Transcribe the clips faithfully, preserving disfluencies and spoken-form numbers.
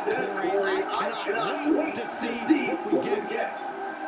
Corey. I cannot wait to see what we get.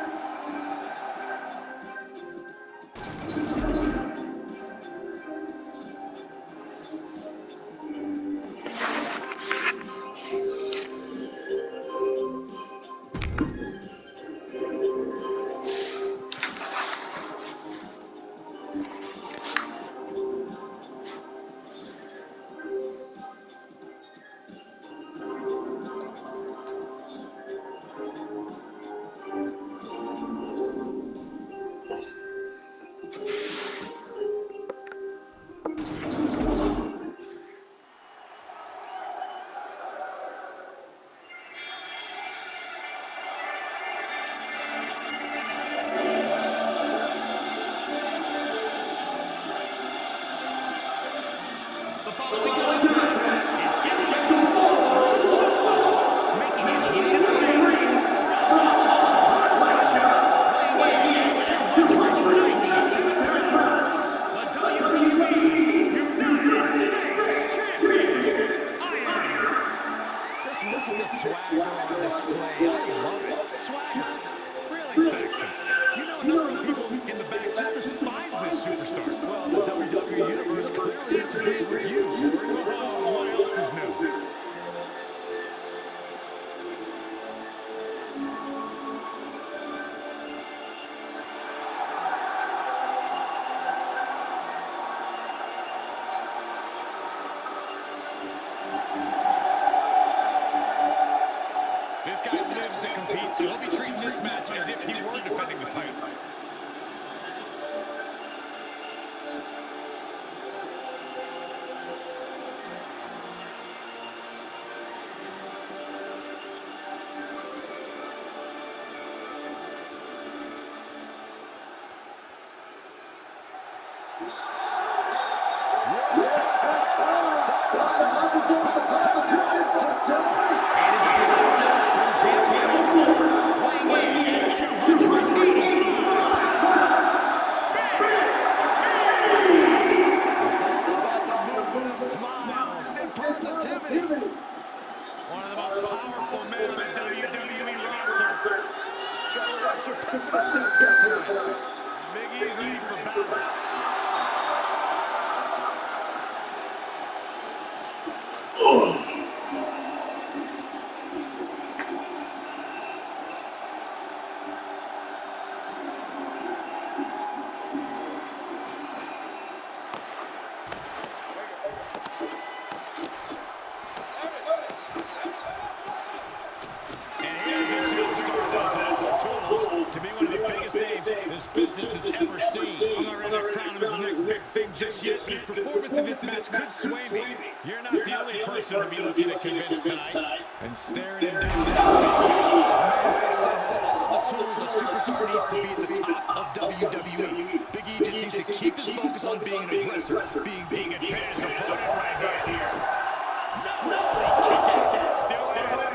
This guy lives to compete, so he'll be treating this match as if he were defending the title. To be one of the biggest names this business has ever seen. I'm not ready to crown him as the next big thing just yet, but his performance in this match could sway me. You're not the only person to be looking to convince tonight. And staring him down is Big E. Says that all the tools a superstar needs to be at the top of W W E. Big E just needs to keep his focus on being an aggressor, being being a pin his opponent right here. No, he kicked it. Still in it.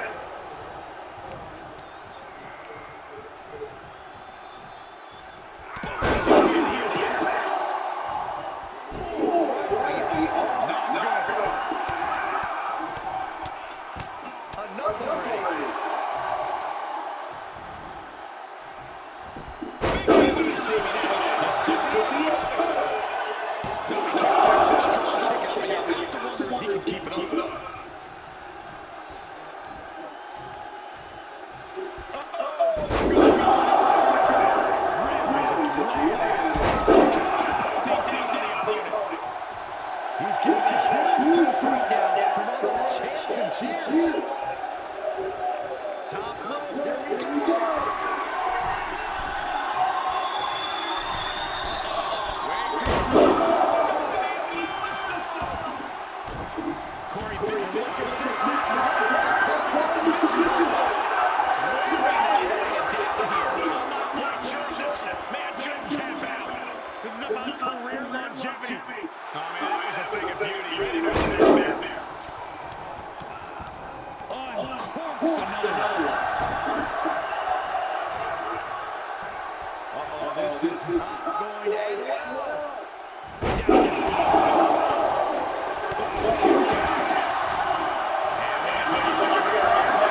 This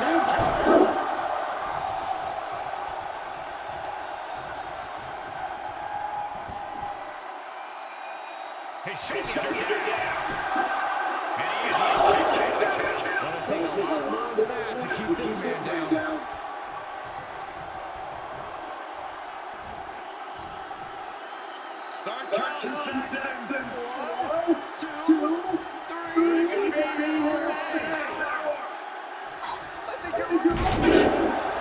Nice counter. His shoulders are down. And he easily kicks out the count. It'll take a lot more than that to keep this man down. Start counting, Saxton. One, two, three. I think you're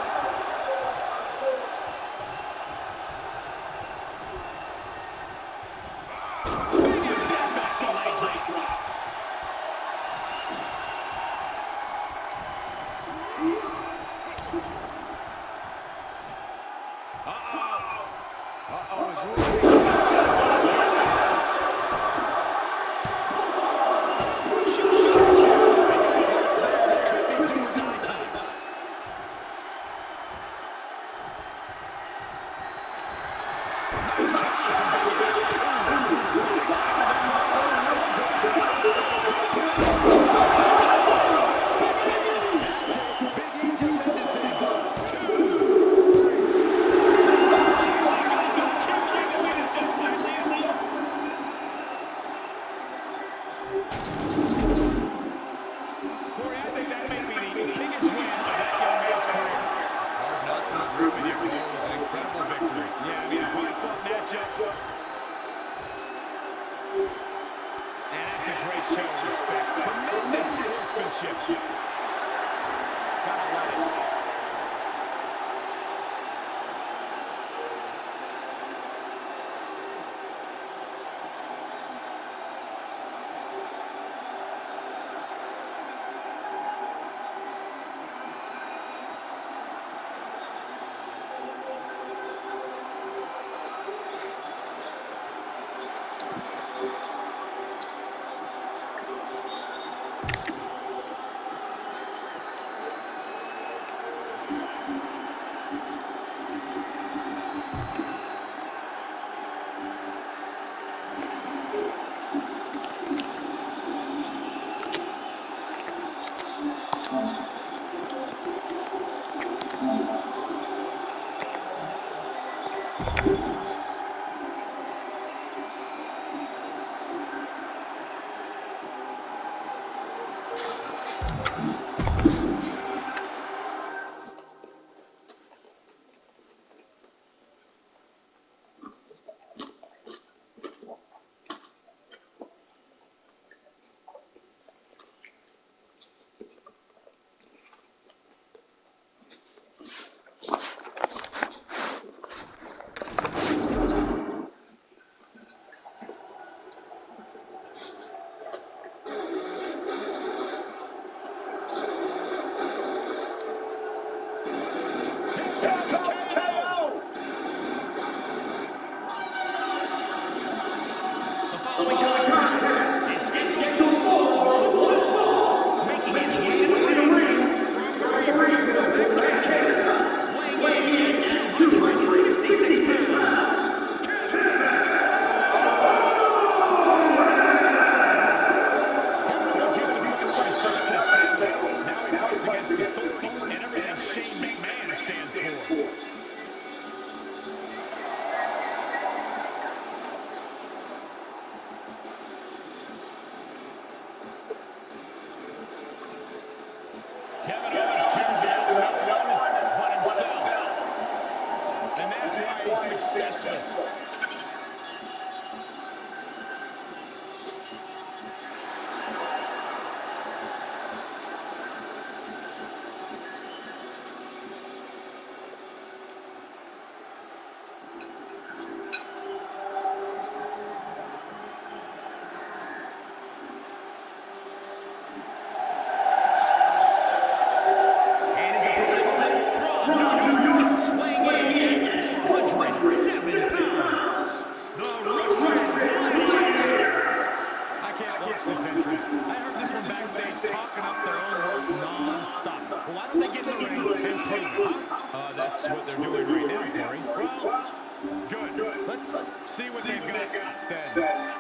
That's what they're doing right now, Corey. Well, good. Let's see what they've got then.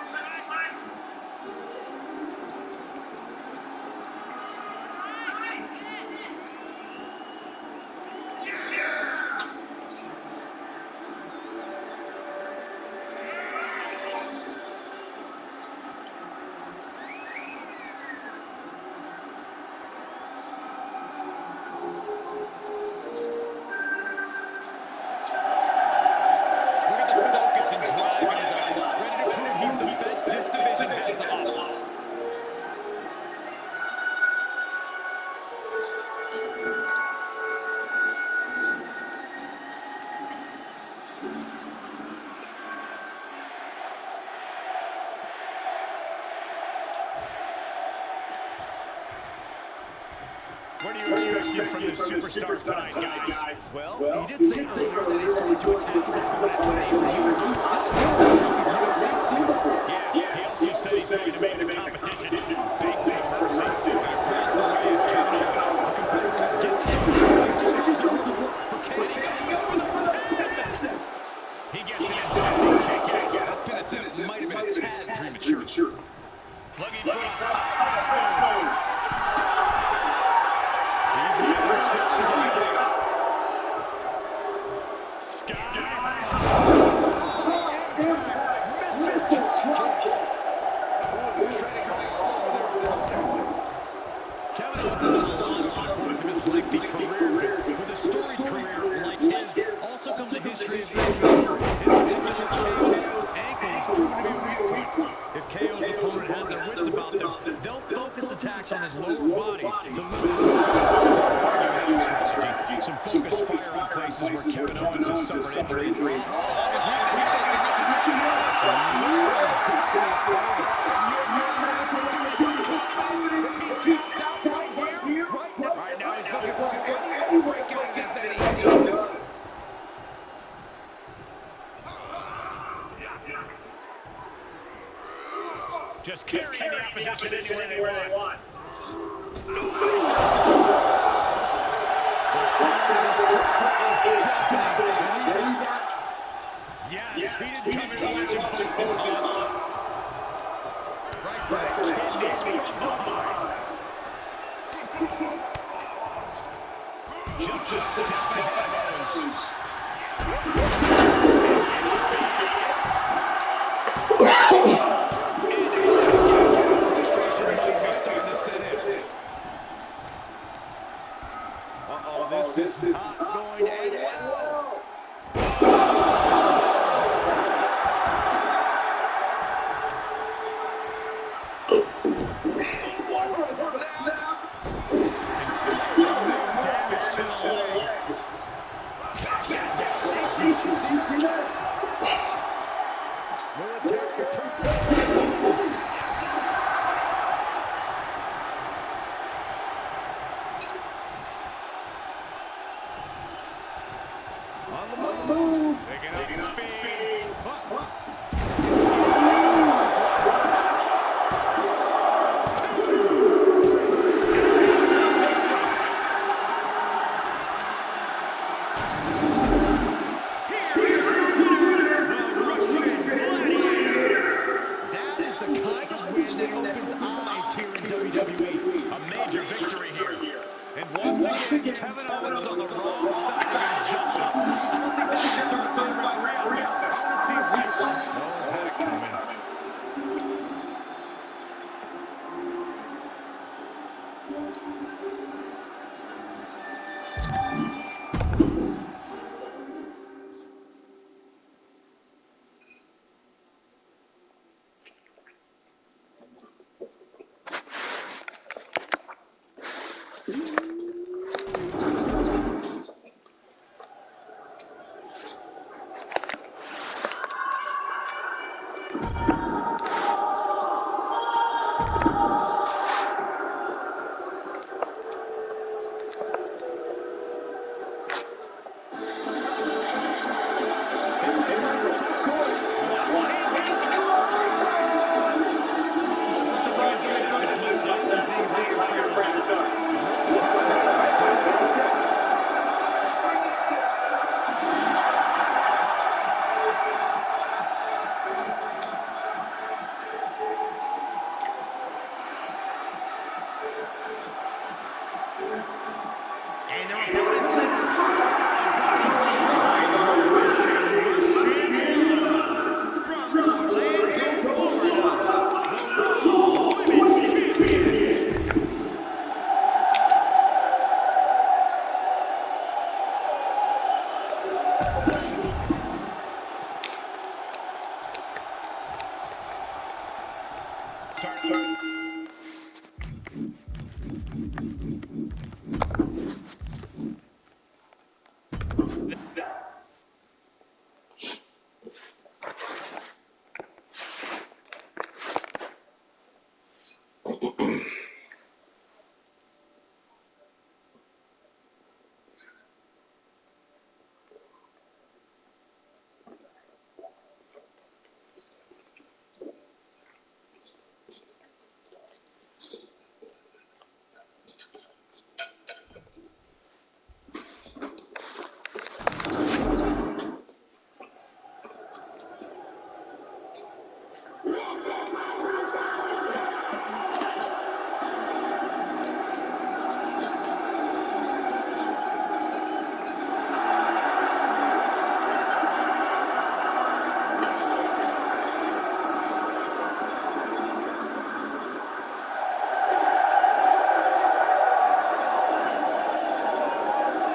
What are you expecting from this superstar tonight, guys? Well, he did say earlier that he's going to attack his opponent. Yeah, he also said he's going to make the competition beg for mercy. And across the way is Kevin Owens. The competitor gets it. Just goes to roll for Kevin. He goes for the pin. He gets an emphatic kick out. That pin attempt might have been a tad premature. Looking for a high-press move. He's the other side. Sky. Kevin Owens has done a lot over the course of his lengthy career. With a storied career like his, also comes a history of injuries. In particular, K O's ankles proven to be weak point. If K O's opponent has their wits about them, they'll focus attacks on his lower body to limit his movement. Strategy. Some focused fire on places where Kevin Owens has suffered injury. Just carrying the opposition anywhere they want. Yes, he didn't come here to watch him both the time. Right to the kidneys from behind. Just a step ahead of Owens. Frustration might be starting to set in. Uh-oh, this is not going to end well. Kevin Owens is on the wrong side of injustice. I don't think that's a certified referee out there. I want to see reckless. No one's had it coming.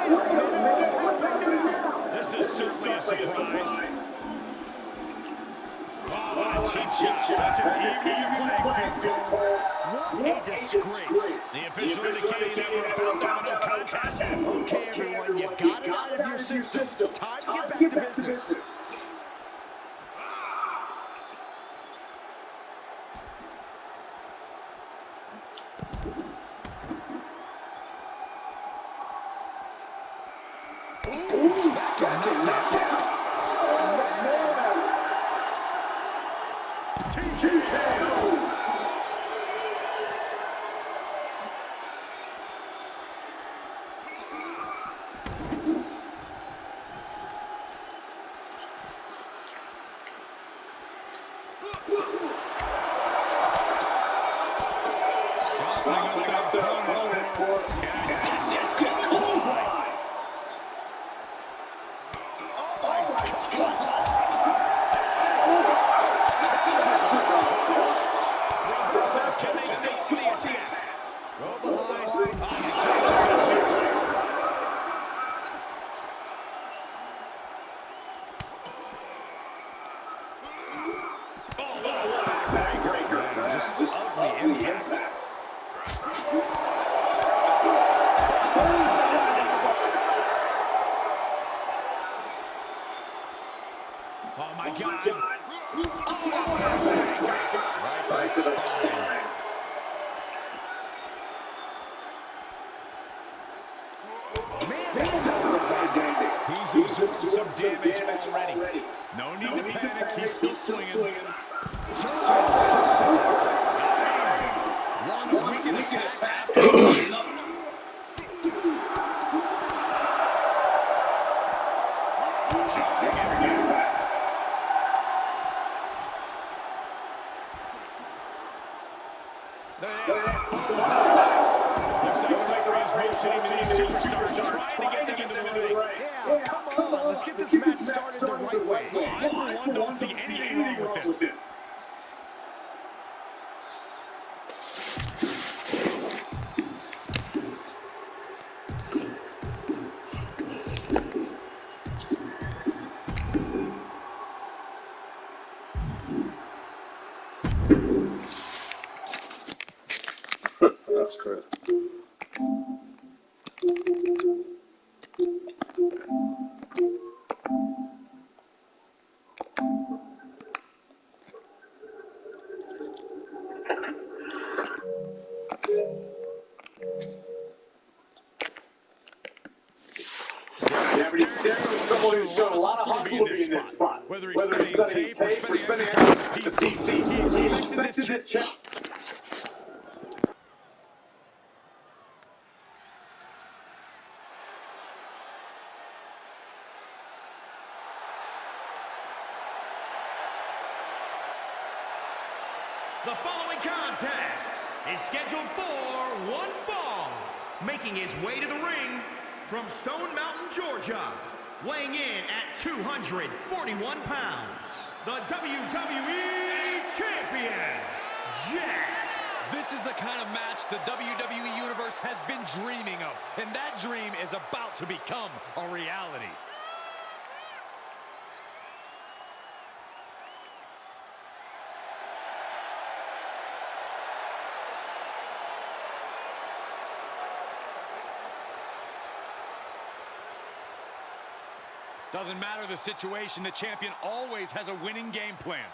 Wait a minute, what's happening now? This is certainly a surprise. Oh, what a cheap shot. That's just evening the playing field, Cole. What a disgrace. The official indicating that we're about to have a no contest. Okay, everyone, you got it out of your system. Time to get back to business. Ooh, that got knocked down. T K O. Softening up their opponent for and this gets to the line. Oh my God. Can they make the attack? Go behind. On the tail. Oh, what a backbreaker. Just ugly impact. Oh my God. Oh, backbreaker. Right to the spine. He's absorbed some damage already. No need to panic. He's still swinging. One wicked attack after another. Looks like Cyber's motioning these superstars, trying to get them into the ring. Yeah, come on, let's get this match started the right way. I, for one, don't see anything wrong with this. That's Chris. Someone who's shown a lot of hustle in this spot. Whether he's studying tape or spending time on P C, he expected this check. The following contest is scheduled for one fall. Making his way to the ring from Stone Mountain, Georgia, weighing in at two hundred forty-one pounds, the W W E Champion, Jet. This is the kind of match the W W E Universe has been dreaming of, and that dream is about to become a reality. Doesn't matter the situation, the champion always has a winning game plan.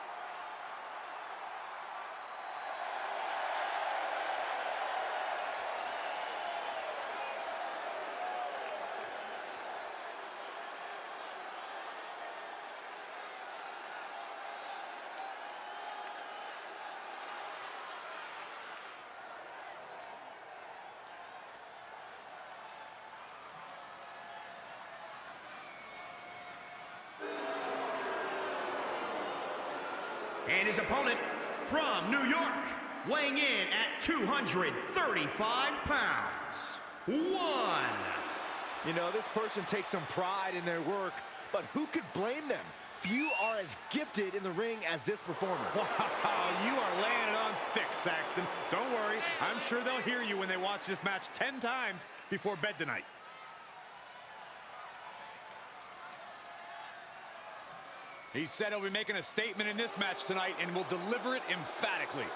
And his opponent from New York, weighing in at two hundred thirty-five pounds, one. You know, this person takes some pride in their work, but who could blame them? Few are as gifted in the ring as this performer. Wow, you are laying it on thick, Saxton. Don't worry, I'm sure they'll hear you when they watch this match ten times before bed tonight. He said he'll be making a statement in this match tonight and will deliver it emphatically.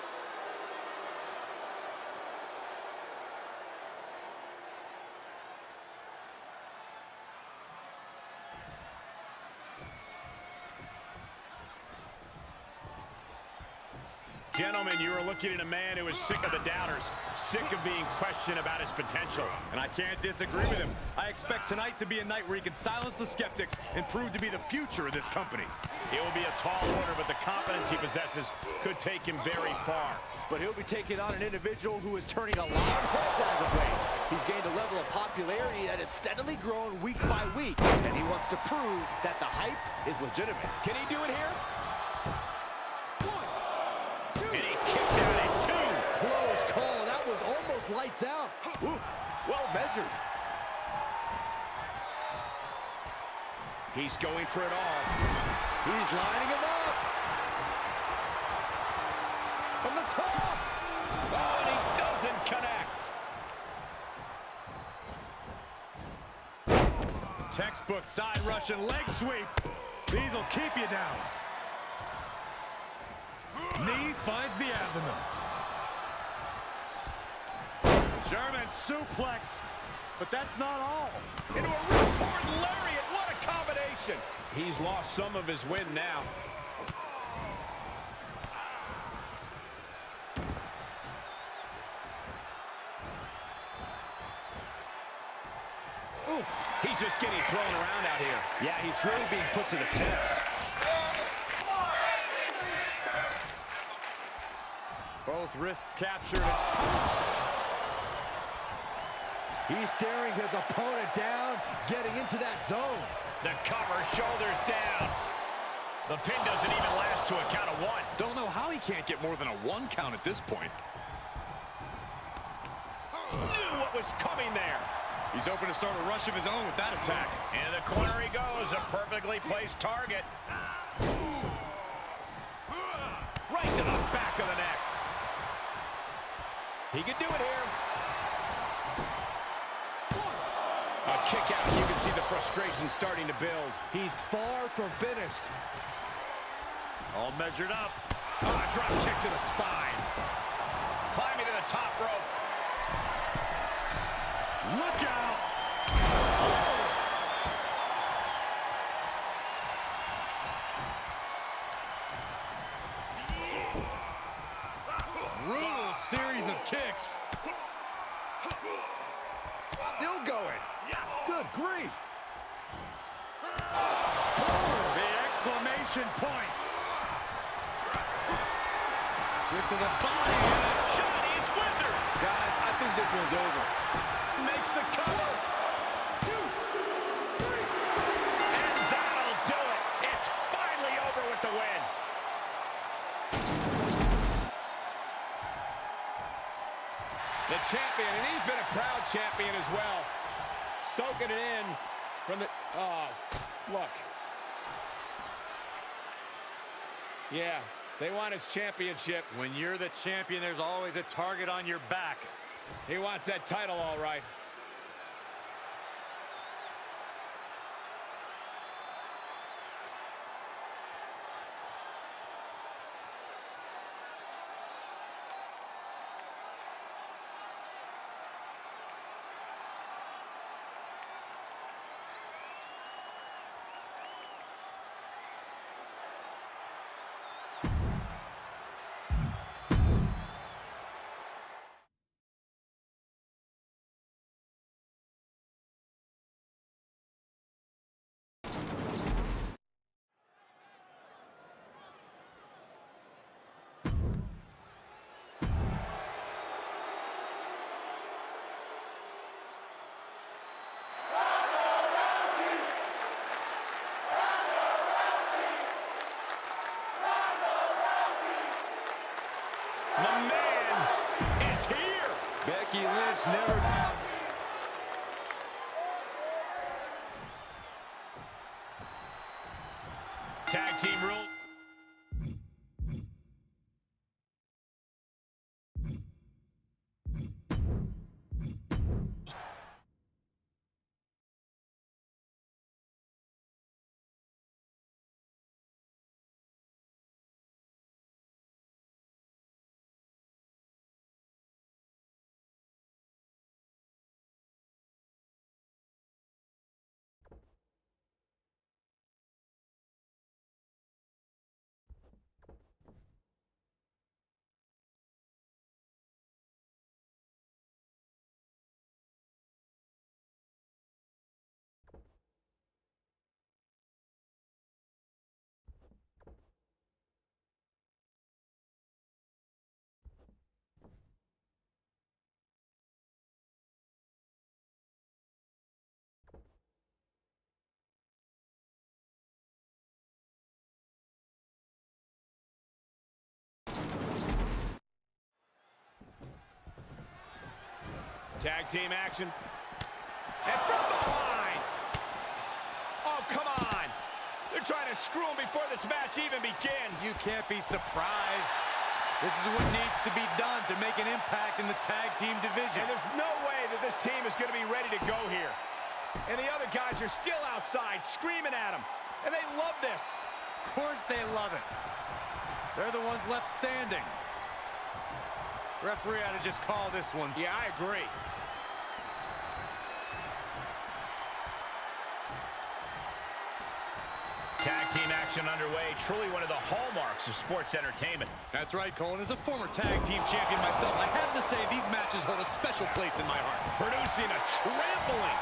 Gentlemen, you are looking at a man who is sick of the doubters, sick of being questioned about his potential. And I can't disagree with him. I expect tonight to be a night where he can silence the skeptics and prove to be the future of this company. It will be a tall order, but the confidence he possesses could take him very far. But he'll be taking on an individual who is turning a lot of heads as of late. He's gained a level of popularity that has steadily grown week by week, and he wants to prove that the hype is legitimate. Can he do it here? And he kicks out at two. Close call. That was almost lights out. Ooh, well measured. He's going for it all. He's lining him up. From the top. Oh, and he doesn't connect. Textbook side Russian leg sweep. These will keep you down. Knee finds the abdomen. German suplex. But that's not all. Into a ripcord lariat. What a combination. He's lost some of his wind now. Oof. He's just getting thrown around out here. Yeah, he's really being put to the test. Both wrists captured. He's staring his opponent down, getting into that zone. The cover, shoulders down. The pin doesn't even last to a count of one. Don't know how he can't get more than a one count at this point. Knew what was coming there. He's open to start a rush of his own with that attack. Into the corner he goes, a perfectly placed target. Right to the back of the neck. He can do it here. A kick out, you can see the frustration starting to build. He's far from finished. All measured up. Oh, a drop kick to the spine. Climbing to the top rope. Look out! Brutal series of kicks. Still going. Good grief. The exclamation point. Kick to the body and a Chinese wizard. Guys, I think this one's over. Makes the cover. Two, three. And that'll do it. It's finally over with the win. The champion, and he's been a proud champion as well. Soaking it in from the... Oh, look. Yeah, they want his championship. When you're the champion, there's always a target on your back. He wants that title, all right. The man is here. Becky Lynch never... Tag team rule. Tag team action. And from behind. Oh, come on. They're trying to screw him before this match even begins. You can't be surprised. This is what needs to be done to make an impact in the tag team division. And there's no way that this team is going to be ready to go here. And the other guys are still outside screaming at him. And they love this. Of course they love it. They're the ones left standing. Referee ought to just call this one. Yeah, I agree. Tag team action underway. Truly one of the hallmarks of sports entertainment. That's right, Cole. As a former tag team champion myself, I have to say these matches hold a special place in my heart. Producing a trampling.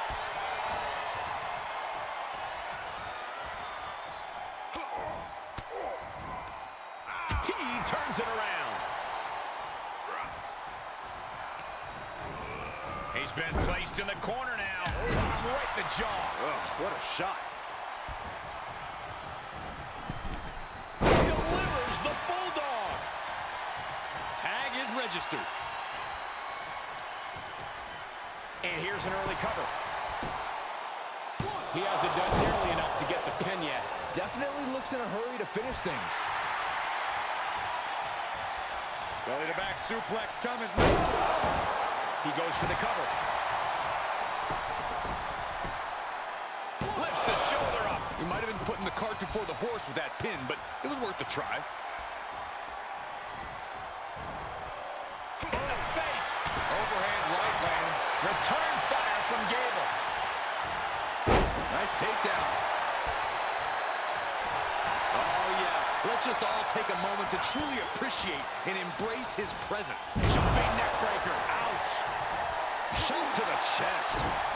He turns it around. He's been placed in the corner now. Oh, right in the jaw. Ugh, what a shot. Delivers the Bulldog. Tag is registered. And here's an early cover. He hasn't done nearly enough to get the pin yet. Definitely looks in a hurry to finish things. Belly to back suplex coming. He goes for the cover. Lifts the shoulder up. He might have been putting the cart before the horse with that pin, but it was worth a try. In the face. Overhand right lands. Return fire from Gable. Nice takedown. Oh, yeah. Let's just all take a moment to truly appreciate and embrace his presence. Jumping neck breaker. Ouch. Shot to the chest.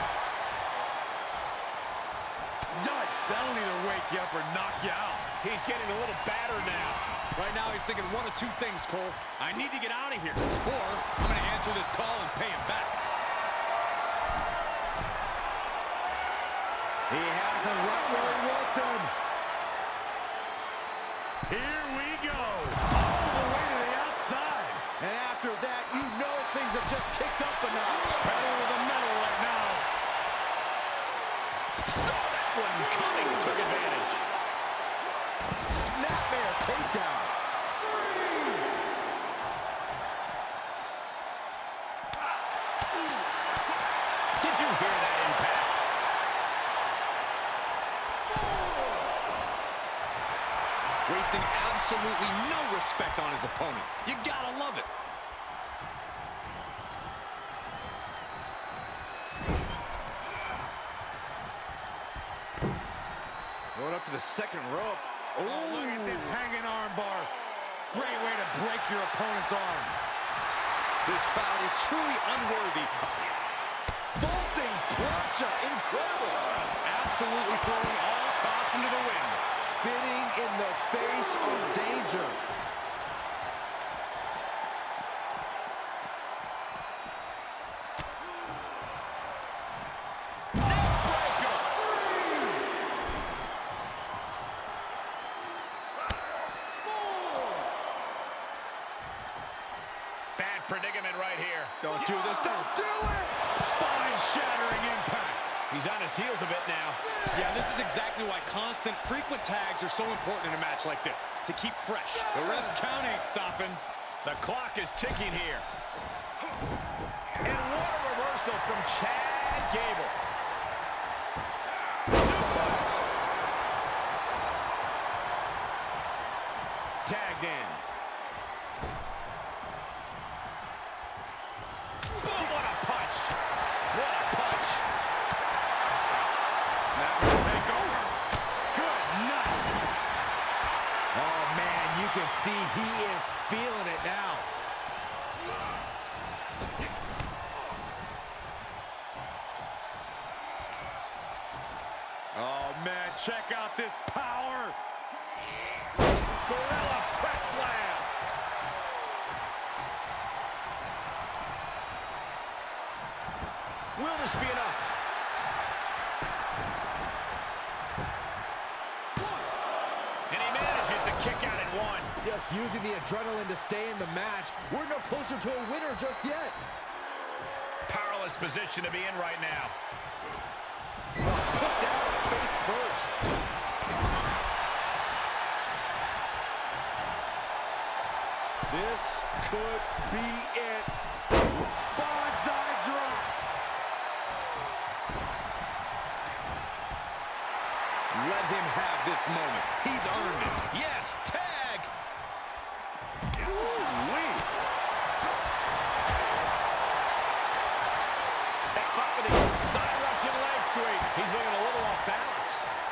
Yikes, that'll either wake you up or knock you out. He's getting a little battered now. Right now he's thinking one of two things, Cole. I need to get out of here, or I'm going to answer this call and pay him back. He has him right where he wants him. Here we go. All the way to the outside. And after that, you know things have just kicked up a notch. Pedal to the metal right now. Saw that one coming. Took advantage. Snapmare takedown. Did you hear that impact? Wasting absolutely no respect on his opponent. You gotta love it. Going up to the second rope. Oh, look at this hanging arm bar. Great way to break your opponent's arm. This crowd is truly unworthy. Vaulting plancha. Incredible. Absolutely throwing all caution to the wind. Spitting in the face of danger. Bad predicament right here. Don't do this. Don't do it. Spine-shattering impact. He's on his heels a bit now. Yeah, this is exactly why constant, frequent tags are so important in a match like this, to keep fresh. The ref's count ain't stopping. The clock is ticking here. And what a reversal from Chad Gable. Suplex. Tagged in. Boom, what a punch. What a punch. Snapper take over. Good night. Oh, man, you can see he is feeling it now. Oh, man, check out this power. Gorilla press slam. Will this be enough? And he manages to kick out at one. Just using the adrenaline to stay in the match. We're no closer to a winner just yet. perilous position to be in right now. Put down face first. This could be it. Bonsai drop. Let him have this moment. He's earned it. Yes, tag. Ooh-wee. Step up with the side Russian leg sweep. He's looking a little off balance.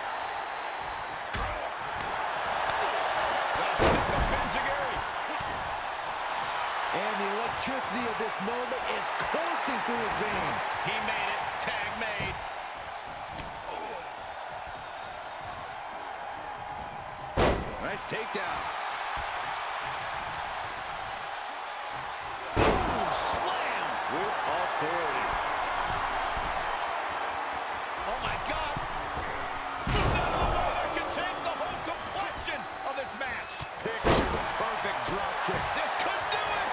Got a step up Enziguri. And the electricity of this moment is coursing through his veins. He made it. Tag made. Nice takedown. Ooh, slam. With authority. Oh, my God. No, that can change the whole complexion of this match. Picture perfect drop kick. This could do it.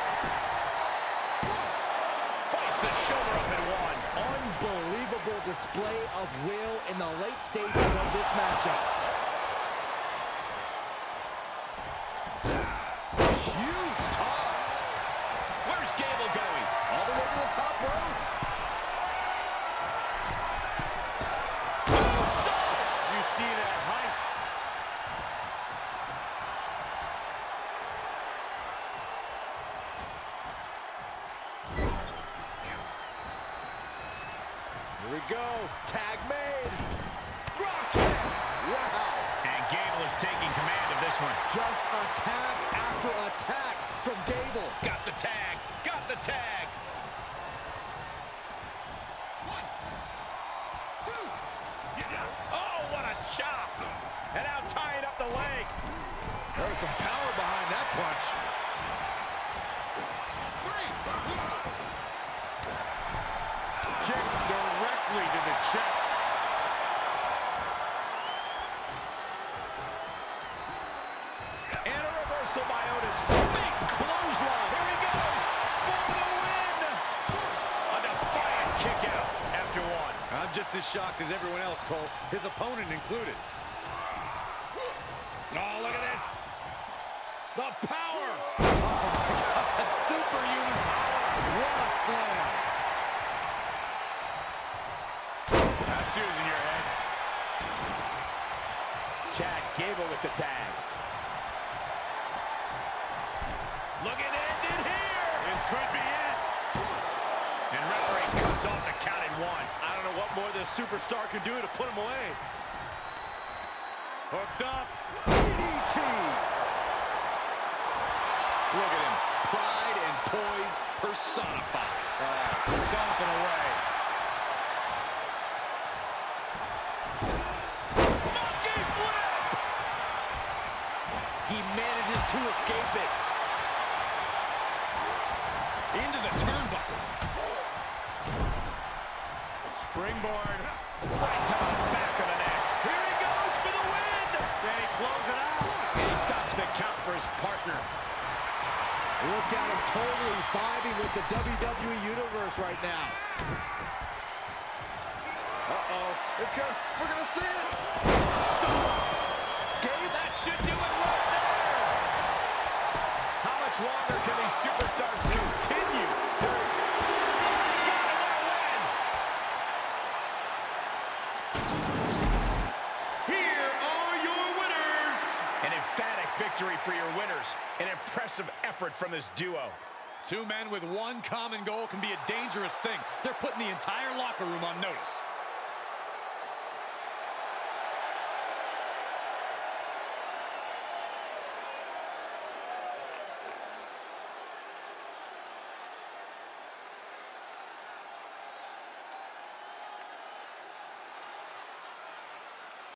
Fights the shoulder up and one. Unbelievable display of will in the late stages of this matchup. Huge toss. Where's Gable going? All the way to the top rope. Moonsault. You see that height. Here we go. Tag made. Drop kick. Wow. And Gable is taking command of this one. Just attack after attack from Gable. Got the tag. Got the tag. One, two. Oh, what a chop. And now tying up the leg. There's some power behind that punch. Three. Kicks directly to the chest. And a reversal by Otis. Big clothesline. Here he goes for the win. A defiant kick out after one. I'm just as shocked as everyone else, Cole. His opponent included. Oh, look at this. The power. Oh, my God. Superhuman power. What a slam. Not choosing your head. Chad Gable with the tag. Looking to end it here. This could be it. And referee cuts off the count at one. I don't know what more this superstar can do to put him away. Hooked up. D D T. Look at him. Pride and poise personified. Uh, stomping away. Monkey flip. He manages to escape it. Into the turnbuckle. Springboard. Right to the back of the neck. Here he goes for the win. Can he close it out? And he stops the count for his partner. Look at him totally vibing with the W W E Universe right now. Uh-oh. It's good. We're going to see it. Stop. Gabe. That should do it right there. How much longer can these superstars continue? Here are your winners. An emphatic victory for your winners. An impressive effort from this duo. Two men with one common goal can be a dangerous thing. They're putting the entire locker room on notice.